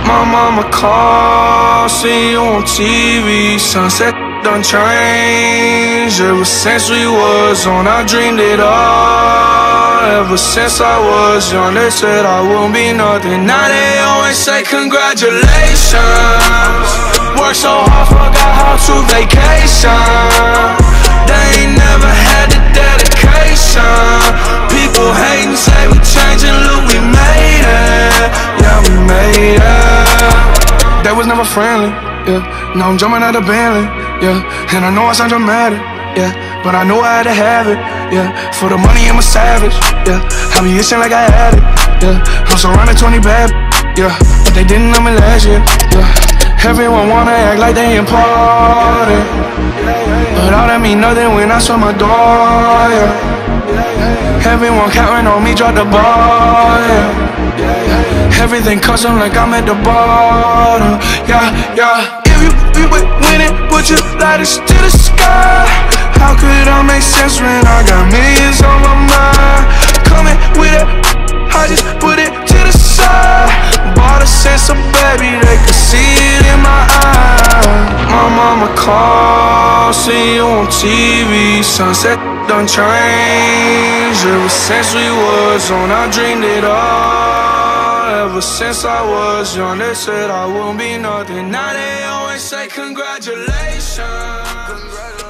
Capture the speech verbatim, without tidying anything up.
My mama called, see you on T V. Sunset done changed. Ever since we was on, I dreamed it all. Ever since I was young, they said I wouldn't be nothing. Now they always say congratulations. Worked so hard, forgot how to vacation. They ain't never had the dedication. People hating, say we changing, look, we made it. Yeah, we made it. They was never friendly, yeah. Now I'm jumping out of Bentley, yeah. And I know I sound dramatic, yeah, but I know I had to have it, yeah. For the money, I'm a savage, yeah. I be itching like I had it, yeah. I'm surrounded twenty bad, yeah. But they didn't know me last year, yeah. Everyone wanna act like they important, but all that mean nothing when I saw my door, yeah. Everyone counting on me, drop the ball, yeah. Everything custom like I'm at the bottom, yeah, yeah. If you be with winning, put your lighters to the sky. How could I make sense when I got millions on my mind? Coming with it, I just put it to the side. Bought a sense of baby, they could see it in my eyes. My mama called, see you on T V. Sunset done changed. Ever since we was on, I dreamed it all. Ever since I was young, they said I wouldn't be nothing. Now they always say congratulations. Congratulations.